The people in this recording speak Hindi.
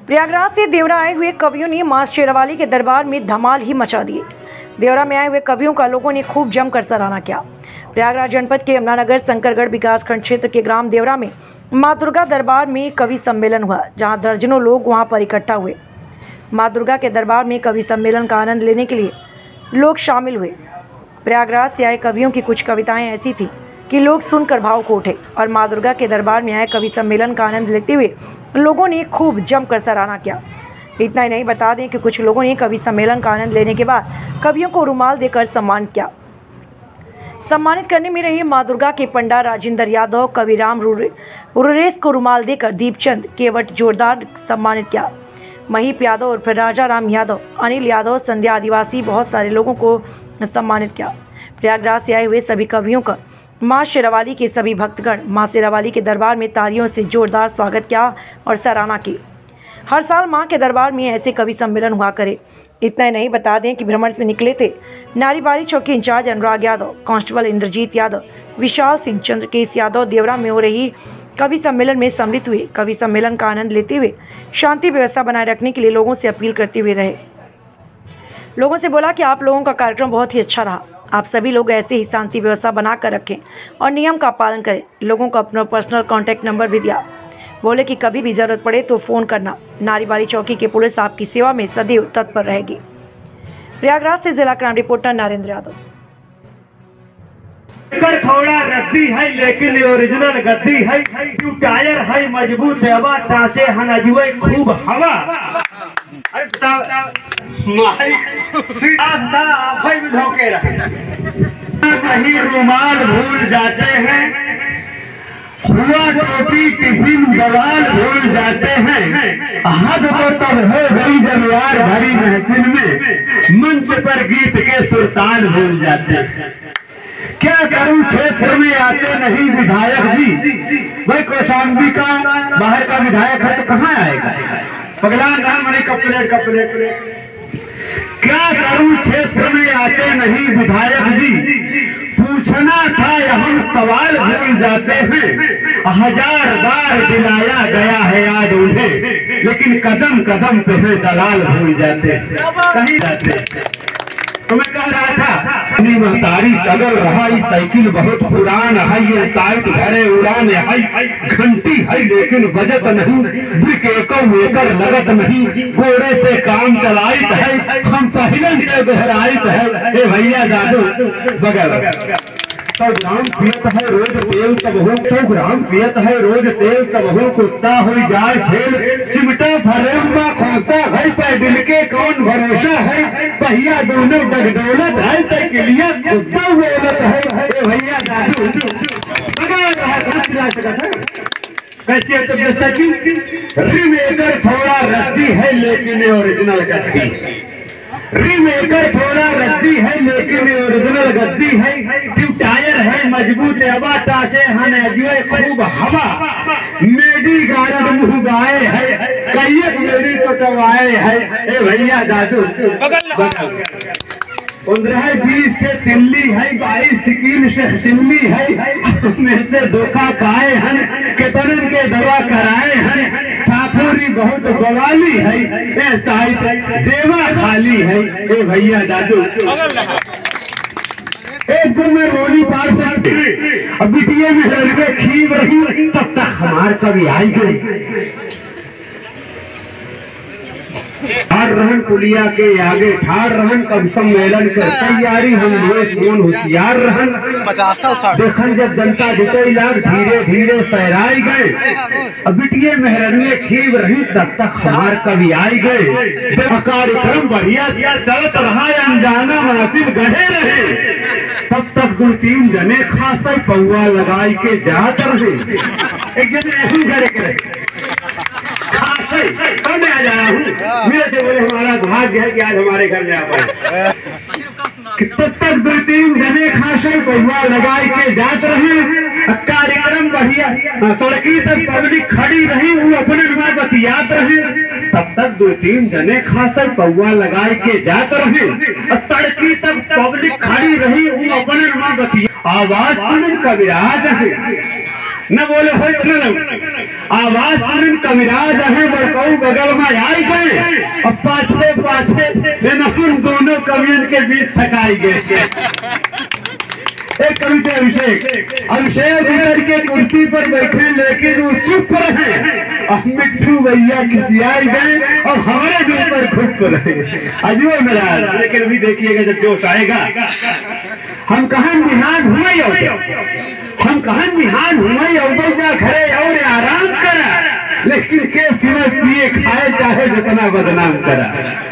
प्रयागराज से देवरा आए हुए कवियों ने मां शेरावाली के दरबार में धमाल ही मचा दिए। देवरा में आए हुए कवियों का लोगों ने खूब जमकर सराहना किया। प्रयागराज जनपद के यमुनानगर शंकरगढ़ विकासखंड क्षेत्र के ग्राम देवरा में मां दुर्गा दरबार में कवि सम्मेलन हुआ, जहां दर्जनों लोग वहां पर इकट्ठा हुए। मां दुर्गा के दरबार में कवि सम्मेलन का आनंद लेने के लिए लोग शामिल हुए। प्रयागराज से आए कवियों की कुछ कविताएं ऐसी थी कि लोग सुनकर भावुक उठे और मां दुर्गा के दरबार में आए कवि सम्मेलन का आनंद लेते हुए लोगों ने खूब जमकर सराहना किया। इतना ही नहीं, बता दें कि कुछ लोगों ने कवि सम्मेलन का आनंद लेने के बाद कवियों को रुमाल देकर सम्मान किया। सम्मानित करने में रहे मां दुर्गा के पंडा राजेंद्र यादव, कविराम रुरेश को रुमाल देकर दीपचंद केवट जोरदार सम्मानित किया। महीप यादव और फिर राजा राम यादव, अनिल यादव, संध्या आदिवासी, बहुत सारे लोगों को सम्मानित किया। प्रयागराज से आए हुए सभी कवियों का मां शेरावाली के सभी भक्तगण मां शेरावाली के दरबार में तालियों से जोरदार स्वागत किया और सराहना की। हर साल मां के दरबार में ऐसे कवि सम्मेलन हुआ करे। इतना ही नहीं, बता दें कि भ्रमण में निकले थे नारीबारी चौकी इंचार्ज अनुराग यादव, कांस्टेबल इंद्रजीत यादव, विशाल सिंह, चंद्रकेश यादव देवरा में हो रही कवि सम्मेलन में सम्मिलित हुए। कवि सम्मेलन का आनंद लेते हुए शांति व्यवस्था बनाए रखने के लिए लोगों से अपील करते हुए रहे। लोगों से बोला कि आप लोगों का कार्यक्रम बहुत ही अच्छा रहा, आप सभी लोग ऐसे ही शांति व्यवस्था बना कर रखें और नियम का पालन करें। लोगों को अपना पर्सनल कॉन्टैक्ट नंबर भी दिया। बोले कि कभी भी ज़रूरत पड़े तो फ़ोन करना। नारीबारी चौकी की पुलिस आपकी सेवा में सदैव तत्पर रहेगी। प्रयागराज से जिला क्राइम रिपोर्टर नरेंद्र यादव। थोड़ा रद्दी है लेकिन ओरिजिनल गद्दी है, टायर है मजबूत हवा टाँचे हनजुए खूब हवा। कहीं रुमाल भूल जाते हैं, हुआ टोपी टिफिन बवाल भूल जाते हैं। हद तो तब हो गई जब यार भरी महफिल में मंच पर गीत के सुरताल भूल जाते हैं। क्या करूं क्षेत्र में आते नहीं विधायक जी, भाई कौशाम्बी का बाहर का विधायक है तो कहाँ आएगा? पगला नाम मने कपड़े क्या करूं क्षेत्र में आते नहीं विधायक जी, पूछना था हम सवाल भूल जाते हैं। हजार बार दिलाया गया है याद उन्हें, लेकिन कदम कदम पे है दलाल भूल जाते कहीं जाते। तो मैं कह रहा था अपनी महतारी सगल रहा, साइकिल बहुत पुरान है, ये टाइट भरे उड़ान है, घंटी है लेकिन बजत नहीं, ब्रिक एकर लगत नहीं, घोड़े से काम चलाइत है, हम पहले से दोहराइत है। ए भैया दादू बगैर 100 ग्राम पियत है रोज तेल तब हो, 100 ग्राम पियत है रोज तेल तब हो, कुत्ता हो जाए फेल, चिमटा फरेम्बा खोता है, पैदल के कौन भरोसा है, भैया दोनों डगडोलत है, तकलिया कुत्ता बोलत है। भैया दादू कैसे रीमेकर थोड़ा रद्दी है लेकिन ओरिजिनल गद्दी, रीमेकर थोड़ा रद्दी है लेकिन ओरिजिनल गद्दी है, टायर है मजबूत हवा टाँचे हनजुए खूब हवा, मेडी गारद मुँह गाए है, कैयक मेरी तो टवाए है। ए भैया दादू 15-20 से तिल्ली है, 22 सिक्किम से सिल्ली है, में से धोखा खाए हैं, कितने के दवा कराए हैं, ठाकुरी बहुत बवाली है, जेवा खाली है। ए भैया दादू एक दिन में रोली पार से अब बिटिया में लड़के खीब रही, तब तक हमार कभी आई गई। ठार रहन पुलिया के आगे, ठार रहन कब सम्मेलन कर तैयारी, हम मोन होशियार रहन, देखन जब जनता जुटे लाग धीरे धीरे सहराई गए। अब बिटिये मेहरनिये खीब रही, तब तक हमार कभी आई गए। कार्यक्रम बढ़िया चलत रहा, अनजाना महफिल गहे रहे, तब तक 2-3 जने खासा पौआ लगाई के जात रहे। एक जने हम करे मैं आ जा रहा हूँ, मेरे से बोले हमारा भाग्य है कि आज हमारे घर में आ पाए। तब तक 2-3 जने खासे पहुआ लगाई के जात रहे, कार्यक्रम बढ़िया, सड़की तक पब्लिक खड़ी रही, वो अपने में बतियात रहे। तब तक 2-3 जने खासे पहुआ लगाई के जात रहे, सड़की तक पब्लिक खड़ी रही, वो अपने में बतिया। आवाज सुन कविराज है, न बोले हो न लोग आवाज सुन कविराज है बड़काऊ बगल में आई गए और पाछे पाछे हम दोनों कवियों के बीच सकाई गए। एक कवि थे अभिषेक उतर के कुर्सी पर बैठे लेकिन वो चुप रहे और मिट्टू भैया खिसियाई गए और हमारे दिल पर खुद रहे। अजूबा मेरा लेकिन अभी देखिएगा जब जोश आएगा हम कहा निहान हुए हम कहा निहान हुए जा घरे और आराम करा लेकिन के सिवा पिए खाए चाहे जितना बदनाम करा।